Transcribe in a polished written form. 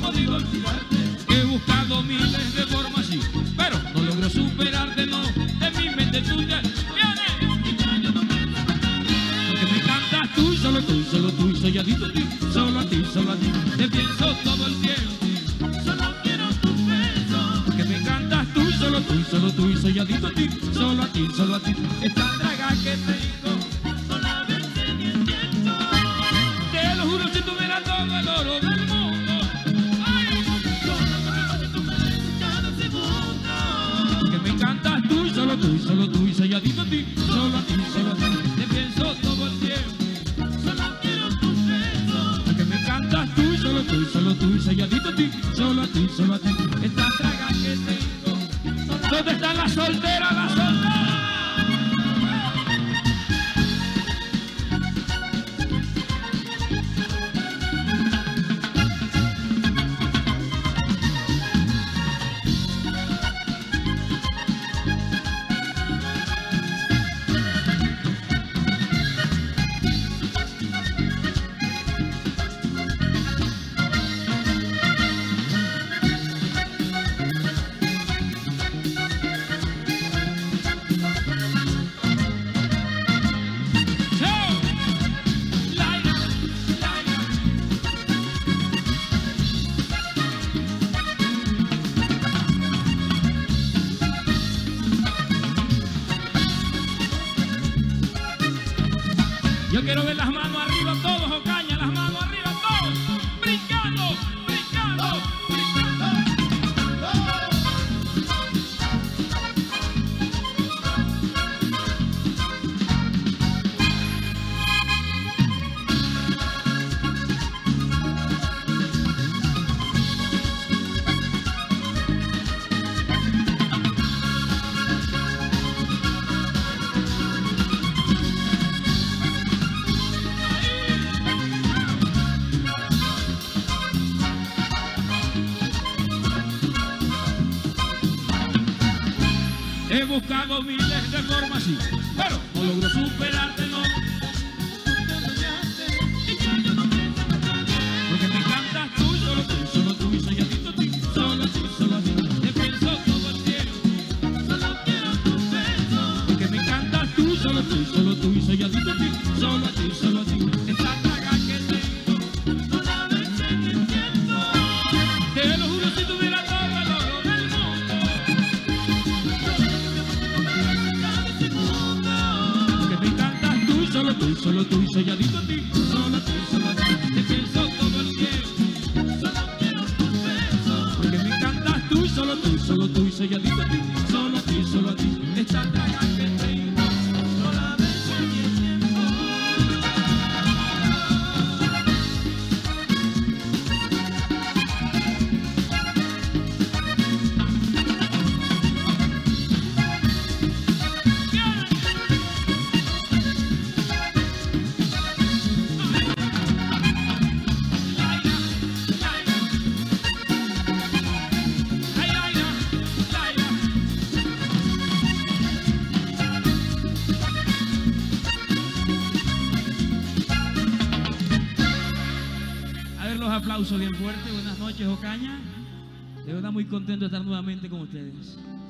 podido olvidarte. He buscado miles de formas, sí, pero no logro superarte, no. De mi mente tú ya vienes. Y ya yo no pienso matarte. Porque me encantas tú, solo tú, solo tú. Y soy adicto a ti, solo a ti, solo a ti. Te pienso todo el tiempo. Solo quiero tus besos. Porque me encantas tú, solo tú, solo tú. Y soy adicto a ti, solo a ti, solo a ti. Esta draga que tengo no la vence ni el viento. Te lo juro, si tuviera todo el oro del mundo, ay, yo no me pasa si tú me dices cada segundo. Porque me encantas tú, solo tú, solo tú. Y soy adicto a ti, solo a ti, solo a ti. Te pienso todo el tiempo. Solo quiero tus besos. Porque me encantas tú, solo tú, solo tú. Y soy adicto a ti, solo a ti, solo a ti. Esta draga que tengo. ¿Dónde está la soltera, la soltera? Yo quiero ver las manos arriba todos, Ocaña, las manos arriba todos, brincando, brincando, brincando. He buscado miles de formas, sí, pero no logro superarte, no. Porque me encantas tú, solo tú, solo tú. Y soy adicto a ti, solo a ti, solo a ti. Te pienso todo el tiempo. Solo quiero tus besos. Porque me encantas tú, solo tú, solo tú. Y soy adicto a ti, solo a ti, solo a ti. Esta draga que tengo no la vence ni el tiempo. Te lo juro, si tuviera todo el oro del mundo, solo tú, solo tú. Y soy adicto a ti, solo a ti, solo a ti. Te pienso todo el tiempo. Solo quiero tus besos. Porque me encantas tú, solo tú, solo tú. Y soy adicto a ti, solo a ti, solo a ti. Esta draga que tengo no la vence ni el tiempo. Aplausos bien fuerte. Buenas noches, Ocaña. De verdad muy contento de estar nuevamente con ustedes.